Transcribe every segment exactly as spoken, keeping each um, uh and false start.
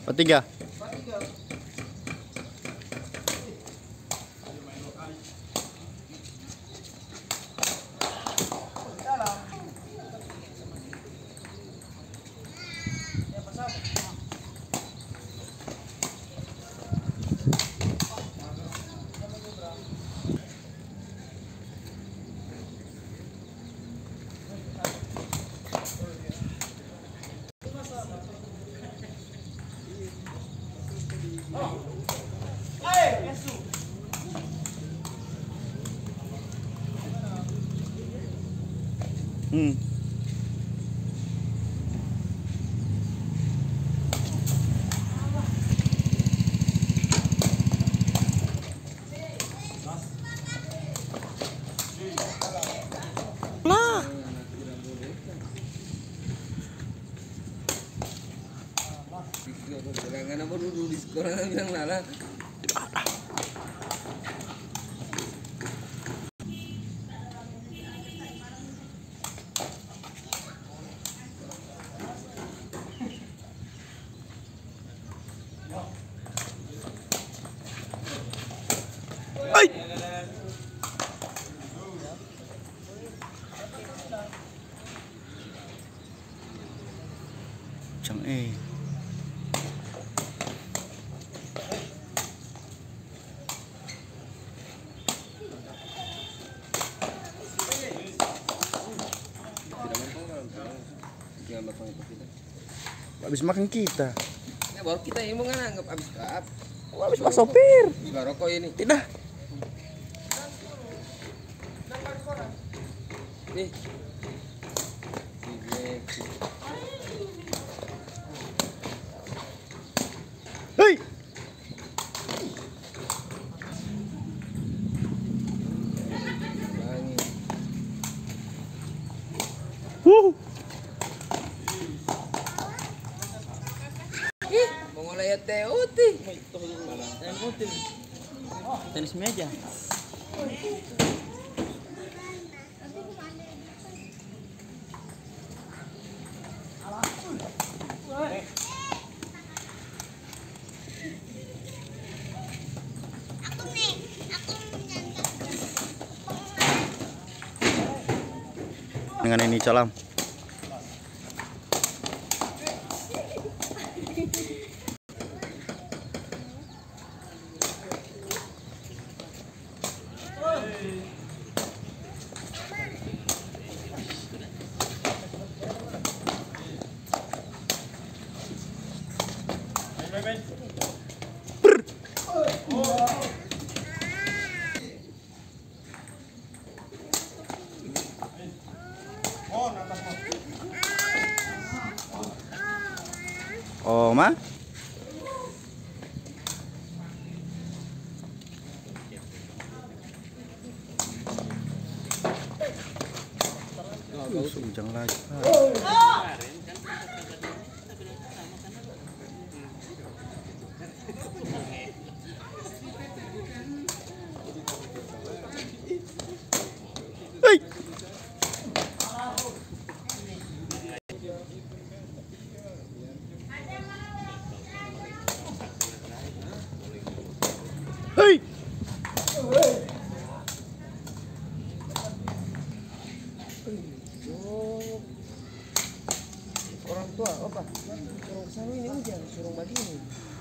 Oh, tiga. Hmm. Lah. Jangan apa dulu di sekolah bilang lala. Ay. Chẳng e. Habis makan kita. Ya baru kita yang mau nganggap habis kap. Oh, habis Pak Sopir. Juga rokok ini. Tidak. Nih. Hei. Wuh. Mau ngeliat Teuti. Tenis meja. Dengan ini salam. Oma. Sujang lagi. Hei. Hei. Orang tua, apa? Suruh kesana ini hujan, suruh begini.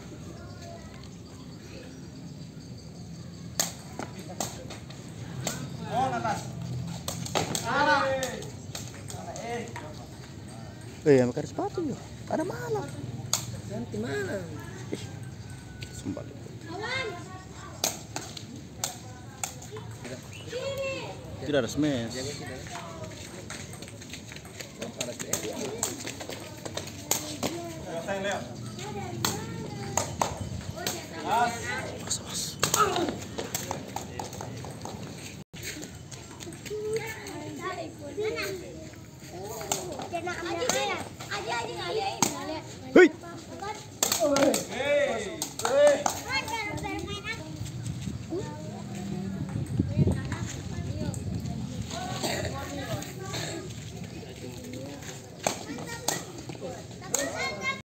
Oh, atas. Eh, makan sepatu ya. Ada malam. Nanti malam. Ih, sembalik. Tidak ada smash. Mas, mas. Hei.